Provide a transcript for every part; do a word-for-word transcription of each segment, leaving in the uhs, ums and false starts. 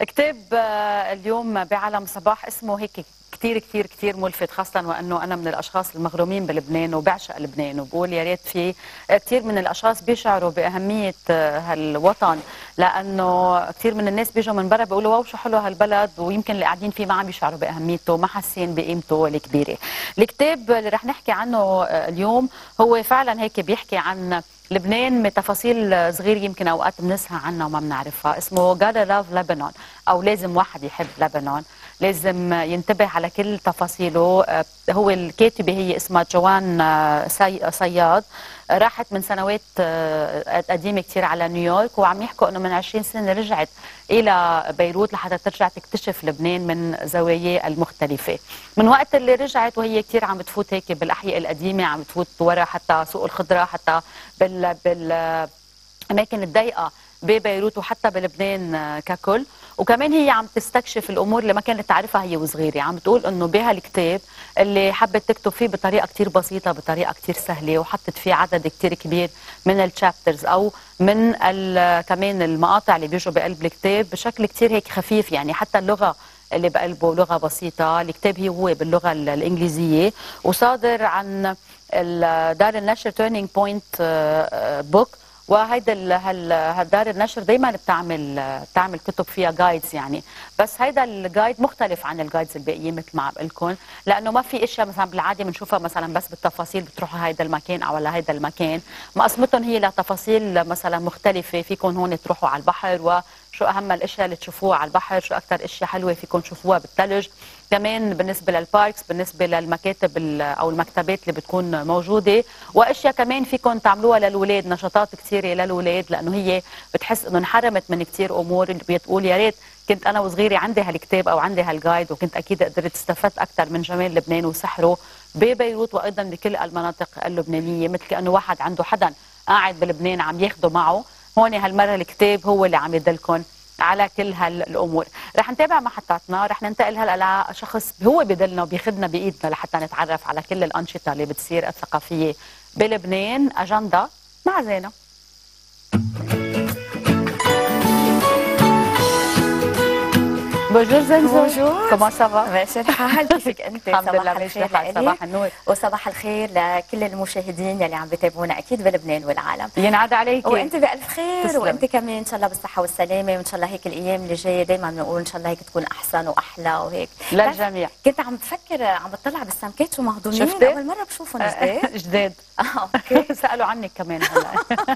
كتاب اليوم بعالم صباح اسمه هيك كثير كثير كثير ملفت، خاصة وأنه أنا من الأشخاص المغرومين بلبنان وبعشق لبنان، وبقول يا ريت في كثير من الأشخاص بيشعروا بأهمية هالوطن، لأنه كثير من الناس بيجوا من برا بيقولوا واو شو حلو هالبلد، ويمكن اللي قاعدين فيه ما عم بيشعروا بأهميته، ما حاسين بقيمته الكبيرة. الكتاب اللي رح نحكي عنه اليوم هو فعلا هيك بيحكي عن لبنان بتفاصيل صغيرة يمكن أوقات بنسهى عنها وما بنعرفها. اسمه Gotta Love Lebanon، أو لازم واحد يحب لبنان، لازم ينتبه على كل تفاصيله. هو الكاتبة هي اسمها جوان صياد، راحت من سنوات قديمة كتير على نيويورك، وعم يحكوا أنه من عشرين سنة رجعت إلى بيروت لحتى ترجع تكتشف لبنان من زواياه المختلفة. من وقت اللي رجعت وهي كتير عم بتفوت هيك بالأحياء القديمة، عم بتفوت ورا حتى سوق الخضرة، حتى بال بالأماكن الضيقة ببيروت وحتى بلبنان ككل. وكمان هي عم تستكشف الامور اللي ما كانت تعرفها هي وصغيره. عم بتقول انه بهالكتاب اللي حبت تكتب فيه بطريقه كتير بسيطه، بطريقه كتير سهله، وحطت فيه عدد كتير كبير من الشابترز او من كمان المقاطع اللي بيجوا بقلب الكتاب بشكل كتير هيك خفيف. يعني حتى اللغه اللي بقلبه لغه بسيطه. الكتاب هو باللغه الانجليزيه، وصادر عن دار النشر تيرنينج بوينت بوك. وهيدا هالدار النشر دائما بتعمل بتعمل كتب فيها جايدز يعني، بس هيدا الجايد مختلف عن الجايدز الباقيين مثل ما عم بقول لكم، لانه ما في اشياء مثلا بالعاده بنشوفها مثلا بس بالتفاصيل بتروحوا هيدا المكان او على هيدا المكان. مقسمتهم هي لتفاصيل مثلا مختلفه، فيكم هون تروحوا على البحر وشو اهم الاشياء اللي تشوفوها على البحر، شو اكثر اشياء حلوه فيكم تشوفوها بالثلج. كمان بالنسبه للباركس، بالنسبه للمكاتب او المكتبات اللي بتكون موجوده، واشياء كمان فيكم تعملوها للاولاد، نشاطات كثيره للاولاد، لانه هي بتحس انه انحرمت من كثير امور اللي بتقول يا ريت كنت انا وصغيره عندي هالكتاب او عندي هالجايد، وكنت اكيد قدرت استفدت اكثر من جمال لبنان وسحره ببيروت وايضا بكل المناطق اللبنانيه، مثل كانه واحد عنده حدا قاعد بلبنان عم ياخده معه. هون هالمره الكتاب هو اللي عم يدلكم على كل هالامور. رح نتابع محطاتنا، رح ننتقل هلا لشخص هو بدلنا وبياخذنا بايدنا لحتى نتعرف على كل الانشطه اللي بتصير الثقافيه بلبنان. اجندا مع زينه. بونجور زنزو. بونجور. كمان سافا؟ ماشي الحال، كيفك انت؟ الحمد لله ماشي الحال. صباح النور وصباح الخير لكل المشاهدين يلي عم بيتابعونا اكيد بلبنان والعالم. ينعاد عليكي وانت بالف خير. تسلم. وانت كمان ان شاء الله بالصحه والسلامه، وان شاء الله هيك الايام اللي جايه دائما بنقول ان شاء الله هيك تكون احسن واحلى وهيك للجميع. كنت عم بفكر عم بطلع بالسمكات شو مهضومين، شفتي؟ اول مره بشوفهم جداد. جداد. اه اوكي. سالوا عنك كمان هلا.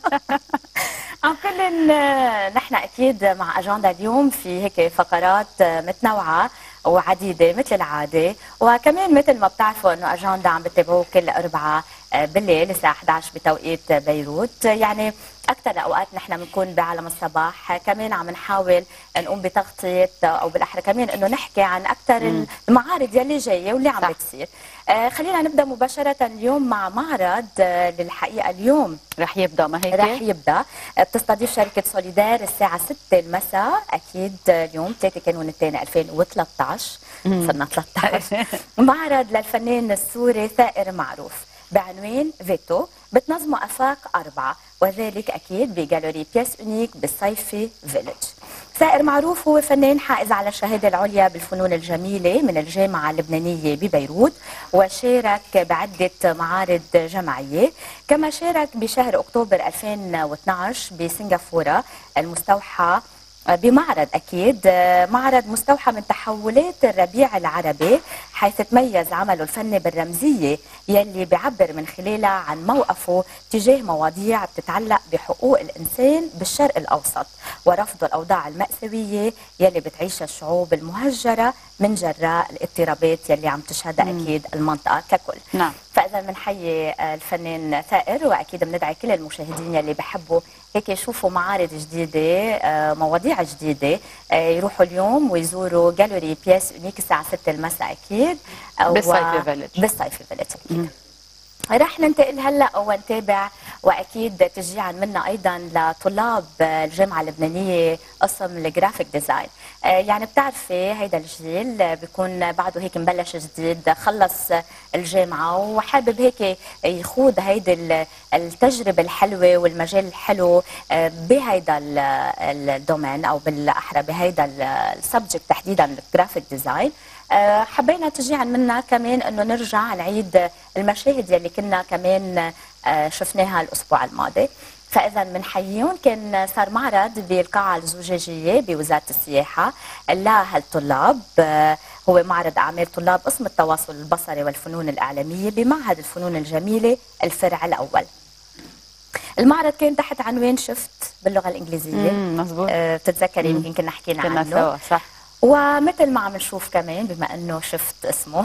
عم كل نحن اكيد مع اجندا اليوم في هيك فقرات متنوعه وعديده مثل العاده، وكمان مثل ما بتعرفوا انه اجندا عم بتتابعوه كل اربعاء بالليل الساعه إحدى عشر بتوقيت بيروت. يعني اكثر الاوقات نحن بنكون بعالم الصباح، كمان عم نحاول نقوم بتغطيه او بالاحرى كمان انه نحكي عن اكثر المعارض يلي جايه واللي عم بتصير. آه خلينا نبدا مباشره اليوم مع معرض آه للحقيقه اليوم رح يبدا ما هيك؟ رح يبدا. بتستضيف شركه سوليدار الساعه ستة المساء اكيد اليوم ثلاثة كانون الثاني ألفين وثلاثة عشر، صرنا ثلاثة عشر. معرض للفنان السوري ثائر معروف بعنوان فيتو، بتنظمه افاق اربعه، وذلك اكيد بجاليري بيس اونيك بالصيفي فيلج. ثائر معروف هو فنان حائز على الشهاده العليا بالفنون الجميله من الجامعه اللبنانيه ببيروت، وشارك بعده معارض جماعيه، كما شارك بشهر اكتوبر ألفين واثنعش بسنغافوره المستوحى بمعرض أكيد معرض مستوحى من تحولات الربيع العربي، حيث تميز عمله الفني بالرمزية يلي بيعبر من خلالها عن موقفه تجاه مواضيع بتتعلق بحقوق الإنسان بالشرق الأوسط ورفض الأوضاع المأساوية يلي بتعيشها الشعوب المهجرة من جراء الاضطرابات يلي عم تشهدها أكيد المنطقة ككل. نعم. فإذا بنحيي الفنان ثائر، وأكيد بندعي كل المشاهدين يلي بحبوا هيك يشوفوا معارض جديدة مواضيع جديدة يروحوا اليوم ويزوروا جاليري بيس اونيك الساعة ستة المساء أكيد بالصيفي فيلج. بالصيفي فيلج أكيد. رح ننتقل هلا ونتابع واكيد تشجيعا منا ايضا لطلاب الجامعه اللبنانيه قسم الجرافيك ديزاين. يعني بتعرفي هيدا الجيل بيكون بعده هيك مبلش جديد، خلص الجامعه وحابب هيك يخوض هيدي التجربه الحلوه والمجال الحلو بهيدا الدومين، او بالاحرى بهيدا السبجكت تحديدا الجرافيك ديزاين. حبينا تشجيعا منا كمان انه نرجع نعيد المشاهد يلي كنا كمان شفناها الاسبوع الماضي. فاذا بنحييهم، كان صار معرض بالقاعه الزجاجيه بوزاره السياحه لهالطلاب، هو معرض اعمال طلاب قسم التواصل البصري والفنون الاعلاميه بمعهد الفنون الجميله الفرع الاول. المعرض كان تحت عنوان شفت باللغه الانجليزيه. امم مزبوط. أه بتتذكري يمكن كنا حكينا كنا عنه سوا صح. ومثل ما عم نشوف كمان بما انه شفت اسمه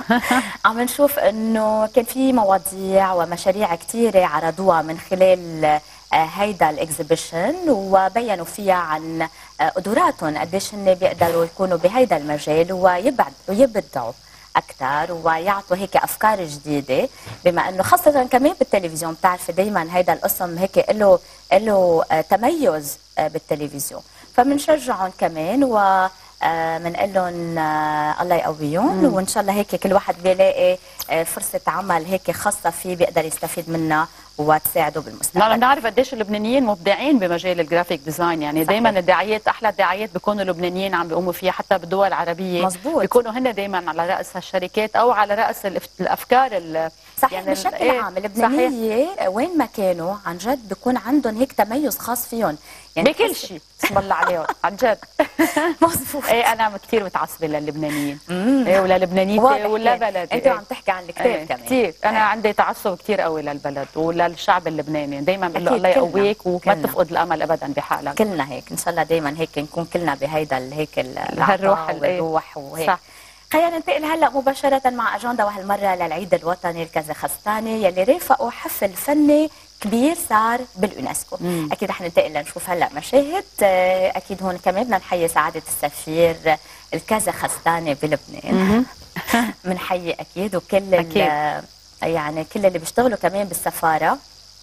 عم نشوف انه كان في مواضيع ومشاريع كثيره عرضوها من خلال هيدا الاكزيبيشن، وبينوا فيها عن قدراتهم قديش هن بيقدروا يكونوا بهيدا المجال ويبعد ويبدعوا اكثر ويعطوا هيك افكار جديده، بما انه خاصه كمان بالتلفزيون بتعرفي دايما هيدا القسم هيك له له تميز بالتلفزيون، فبنشجعهم كمان و بنقول لهم الله يقويهم، وان شاء الله هيك كل واحد بيلاقي فرصه عمل هيك خاصه فيه بيقدر يستفيد منها وتساعده بالمستقبل. نحن بنعرف قديش اللبنانيين مبدعين بمجال الجرافيك ديزاين، يعني دائما الدعايات احلى الدعايات بيكونوا اللبنانيين عم بيقوموا فيها، حتى بالدول العربيه مزبوط. بيكونوا هن دائما على راس هالشركات او على راس الافكار. صحيح يعني بشكل ايه عام اللبنانيه وين ما كانوا عن جد بيكون عندهم هيك تميز خاص فيهم، يعني بكل شيء اسم الله عليهم عن جد. مزبوط. ايه انا كثير متعصبه للبنانيين ايه وللبنانيتي ولا بلد. انت عم تحكي عن الكتاب ايه كمان كثير، انا ايه. عندي تعصب كثير قوي للبلد وللشعب اللبناني، دايما بقول له الله يقويك وما تفقد الامل ابدا بحالك. كلنا هيك ان شاء الله دايما هيك نكون كلنا بهيدا هيك الروح والروح وهيك صح. خلينا ننتقل هلا مباشره مع اجنده، وهالمره للعيد الوطني الكازاخستاني يلي رافقوا حفل فني كبير صار باليونسكو. مم. اكيد رح ننتقل لنشوف هلا مشاهد. اكيد هون كمان بدنا نحيي سعاده السفير الكازاخستاني بلبنان. بنحيي اكيد وكل أكيد. يعني كل اللي بيشتغلوا كمان بالسفاره.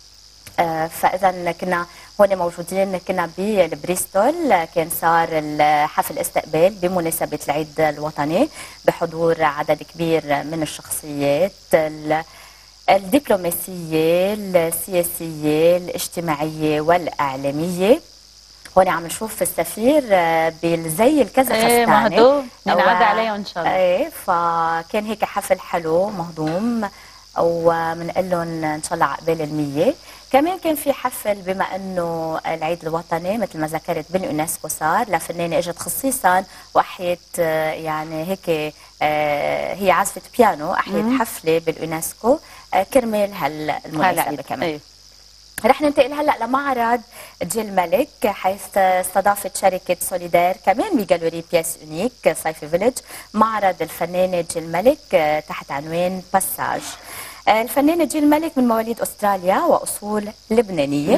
فاذا كنا هون موجودين، كنا بالبريستول، كان صار الحفل استقبال بمناسبه العيد الوطني بحضور عدد كبير من الشخصيات الدبلوماسيه السياسيه الاجتماعيه والاعلاميه. هون عم نشوف السفير بالزي الكازاخستاني. ايه مهضوم بنعاد عليه ان شاء الله. ايه فكان هيك حفل حلو مهضوم، وبنقول لهم ان شاء الله عقبال المية. كمان كان في حفل بما انه العيد الوطني مثل ما ذكرت باليونسكو صار لفنانه اجت خصيصا واحيت يعني هيك هي عازفه بيانو، احيت حفله باليونسكو كرمال هالمناسبه كمان. ايه. رح ننتقل هلا لمعرض جيل ملك، حيث استضافت شركه سوليدار كمان بجالوري بياس اونيك صيفي فيليج معرض الفنانه جيل ملك تحت عنوان باساج. الفنانه جيل ملك من مواليد استراليا واصول لبنانيه،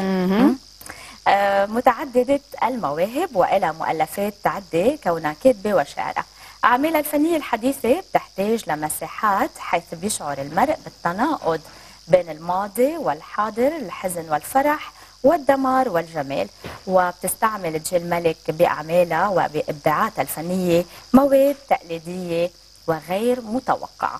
متعدده المواهب والها مؤلفات عده كونها كاتبه وشاعره. اعمالها الفنيه الحديثه بتحتاج لمساحات حيث بيشعر المرء بالتناقض بين الماضي والحاضر، الحزن والفرح والدمار والجمال، وبتستعمل جيل ملك بأعمالها وبإبداعاتها الفنية مواد تقليدية وغير متوقعة.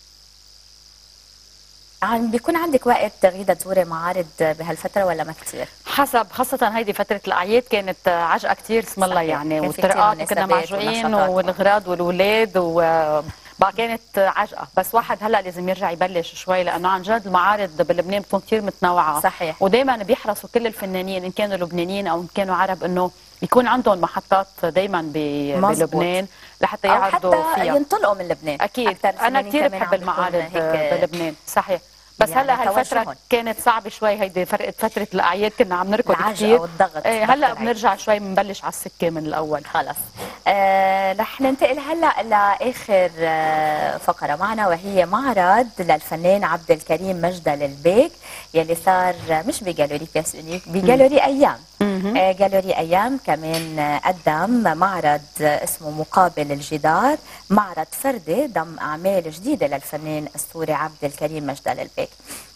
عم بيكون عندك وقت غيدا تزوري معارض بهالفترة ولا ما كثير؟ حسب، خاصة هيدي فترة الأعياد كانت عجقة كثير اسم الله يعني، والطرقات كنا معجوقين والغراض والولاد و بقى كانت عجقه، بس واحد هلا لازم يرجع يبلش شوي، لانه عن جد المعارض بلبنان بتكون كثير متنوعه. صحيح. ودائما بيحرصوا كل الفنانين ان كانوا لبنانيين او ان كانوا عرب انه يكون عندهم محطات دائما بلبنان لحتى يعرضوا أو حتى فيها، ينطلقوا من لبنان. اكيد انا كثير بحب المعارض بلبنان. صحيح. بس يعني هلا هالفترة كانت صعبة شوي، هيدي فرقت فترة الأعياد كنا عم نركض كثير والضغط. ايه هلا بنرجع شوي بنبلش على السكة من الأول. خلص آه رح ننتقل هلا لآخر آه فقرة معنا، وهي معرض للفنان عبد الكريم مجدل البيك يلي صار مش بجالوري بياس اونيك، بجالوري أيام. آه جالوري أيام كمان قدم معرض اسمه مقابل الجدار، معرض فردي ضم أعمال جديدة للفنان السوري عبد الكريم مجدل البيك.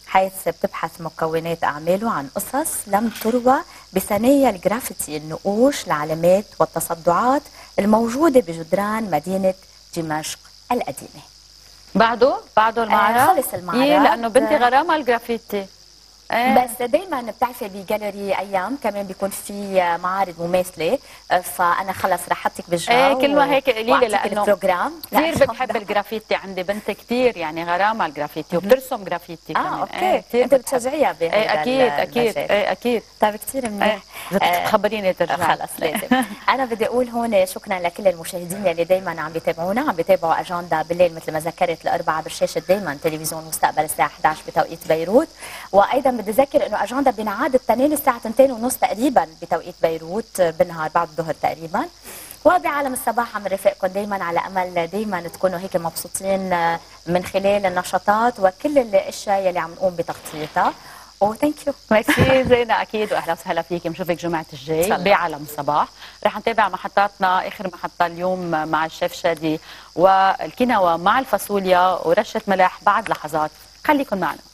حيث بتبحث مكونات أعماله عن قصص لم تروى بثنايا الجرافيتي، النقوش، العلامات والتصدعات الموجودة بجدران مدينة دمشق القديمة. بعده بعده المعرض؟ آه خلص المعرض. إيه لأنه بنتي غرامة الجرافيتي. ايه. بس دايما بتعرفي بجاليري ايام كمان بيكون في معارض مماثله، فانا خلص رح احطك بالجو. ايه كلمه هيك قليله لانه البروجرام كثير بتحب الجرافيتي. عندي بنت كثير يعني غرامه الجرافيتي وبترسم جرافيتي اه كمان. اوكي ايه انت بتشجعيها بهذا ايه اكيد اكيد ايه اكيد. طيب كثير منيح. ايه تخبريني ترجعي. خلص لازم. انا بدي اقول هون شكرا لكل المشاهدين اللي دائما عم بيتابعونا، عم بيتابعوا اجندا بالليل مثل ما ذكرت الاربعاء برشاشه دائما تلفزيون مستقبل الساعه إحدى عشر بتوقيت بيروت. وايضا بدي اذكر انه اجندا بينعاد التنين الساعه اثنتين ونص تقريبا بتوقيت بيروت بالنهار بعد الظهر تقريبا. وبعالم الصباح عم نرافقكم دائما على امل دائما تكونوا هيك مبسوطين من خلال النشاطات وكل الاشياء يلي عم نقوم بتغطيتها. او ثانك يو. ميرسي زينة اكيد واهلا وسهلا فيكي. بنشوفك جمعة الجاي بعالم الصباح. رح نتابع محطاتنا. اخر محطة اليوم مع الشيف شادي والكينوا مع الفاصوليا ورشة ملح بعد لحظات. خليكن معنا.